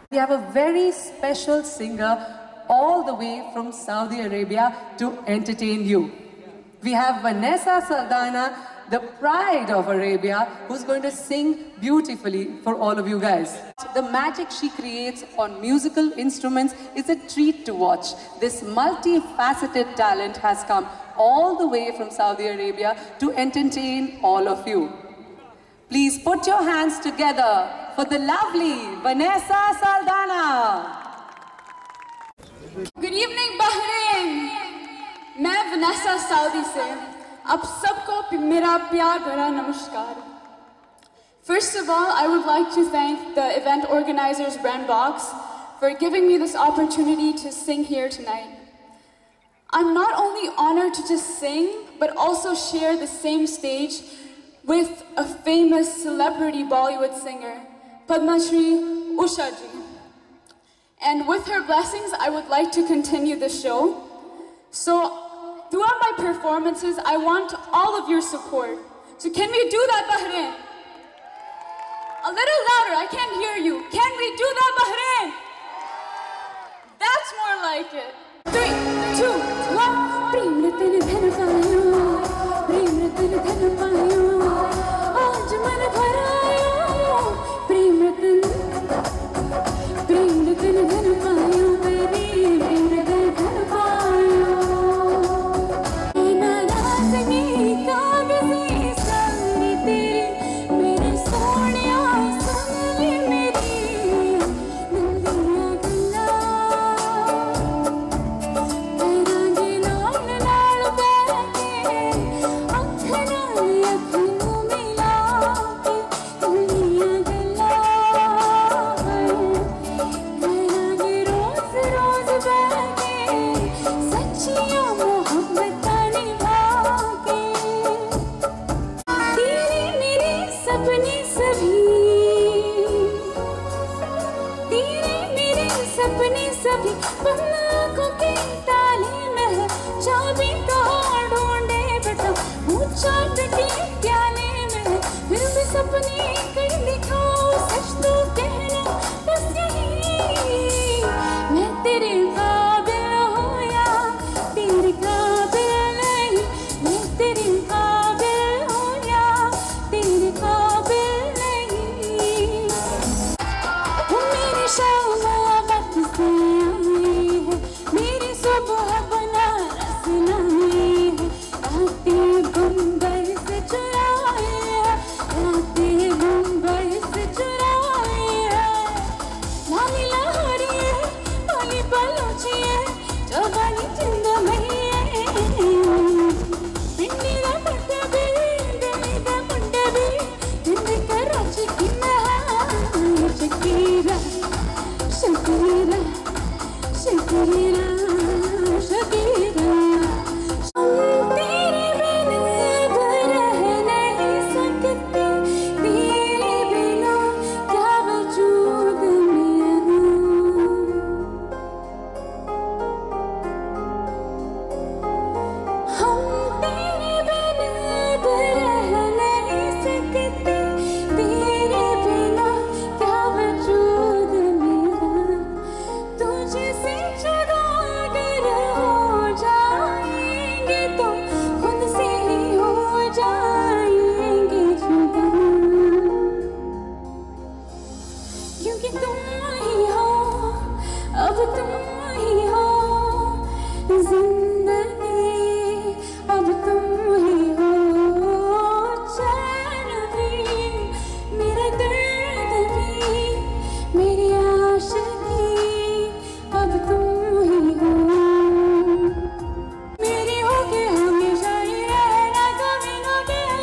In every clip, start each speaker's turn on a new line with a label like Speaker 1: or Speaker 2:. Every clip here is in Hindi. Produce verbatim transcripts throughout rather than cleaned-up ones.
Speaker 1: We have a very special singer all the way from Saudi Arabia to entertain you. We have Vanessa Saldana, the pride of Arabia, who's going to sing beautifully for all of you guys. The magic she creates on musical instruments is a treat to watch. This multifaceted talent has come all the way from Saudi Arabia to entertain all of you. Please put your hands together for the lovely Vanessa Saldana.
Speaker 2: Good evening, Bahrain. मैं Vanessa Saudi से आप सबको मेरा प्यार भरा नमस्कार. First of all, I would like to thank the event organizers Brand Box for giving me this opportunity to sing here tonight. I'm not only honored to just sing, but also share the same stage with a famous celebrity Bollywood singer, Padma Shree Usha ji. And with her blessings, I would like to continue the show. So, throughout my performances, I want all of your support. So can we do that, Bahrain? A little louder, I can't hear you. Can we do that, Bahrain? That's more like it. Three, two, one.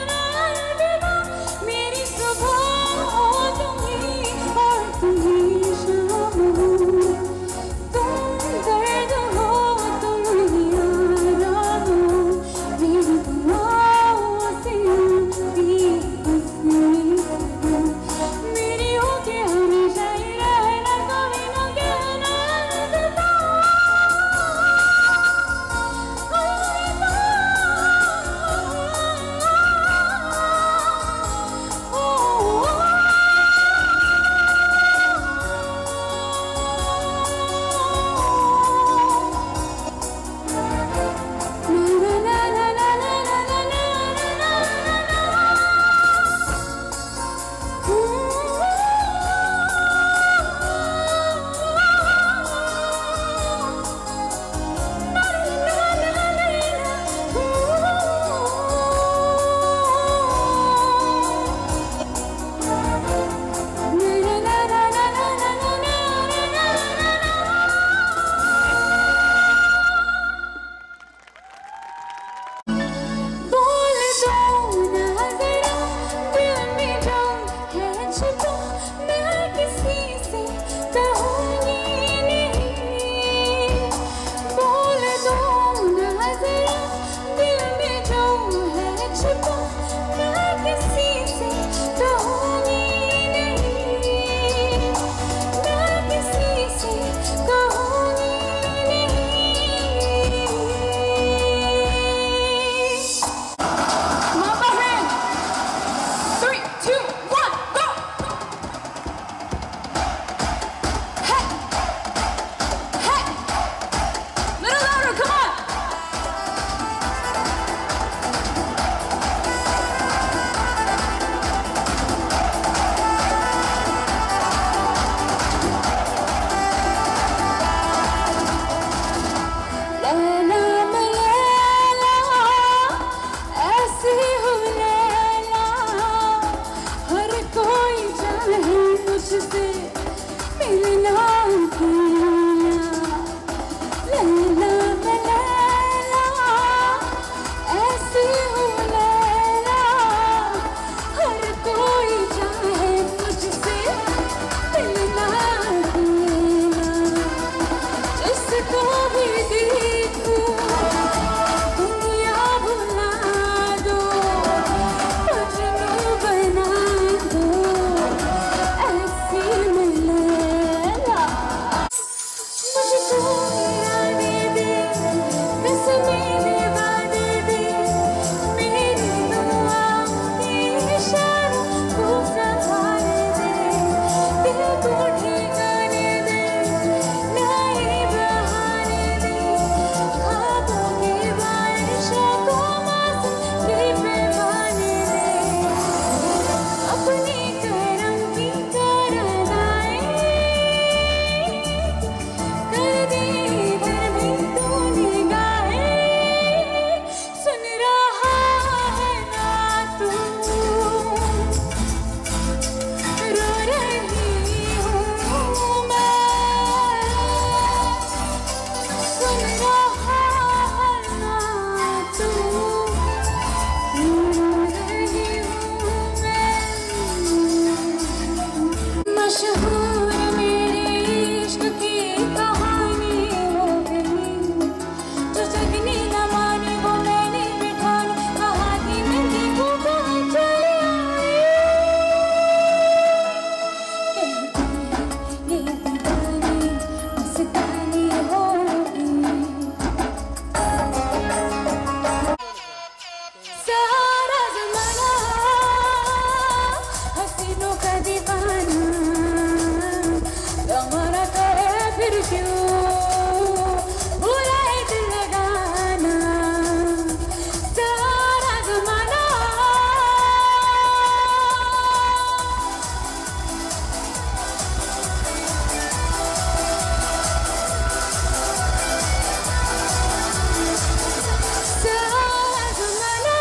Speaker 3: Please.
Speaker 2: मशहूर मेरे इश्क की कहानी हो गई जो जगनी न मानी वो मैंने बिठानी कहानी में देखो कहाँ चली आई कहती है ये दीवानी मस्तानी हो गई सारा ज़माना हसीनों का दीवाना हमारा करे फिर क्यों बुरा है दिल लगाना सारा ज़माना सारा ज़माना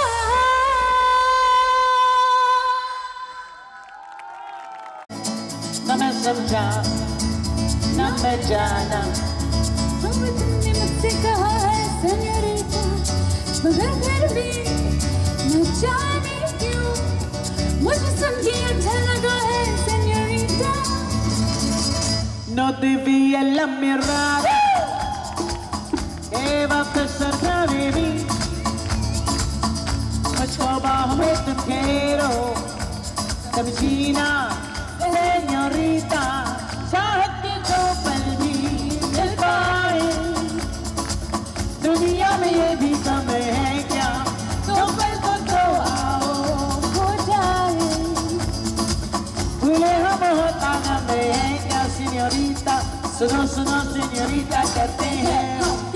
Speaker 3: न मैं समझा न मैं जाना
Speaker 2: अब तुमने मुझसे कहा है सेन्योरिटा मगर फिर भी न जाने क्यों मुझे समझी अच्छा लगा है सेन्योरिटा
Speaker 3: no debía la mirada que va a pesar de mí mucho bajo me te quiero कभी जीना señorita चाहत के दो पल भी मिल पाए दुनिया में ये भी समय है क्या दो पल को तो आओ
Speaker 2: हो जाए
Speaker 3: भूले हम होता न में है क्या señorita सुनो सुनो señorita कहते हैं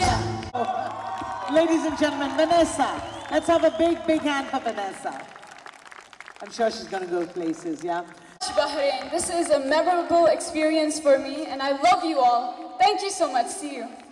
Speaker 3: Ladies and gentlemen, Vanessa. Let's have a big, big hand for Vanessa. I'm sure she's going to go places, yeah?
Speaker 2: Bahrain, this is a memorable experience for me and I love you all. Thank you so much. See you.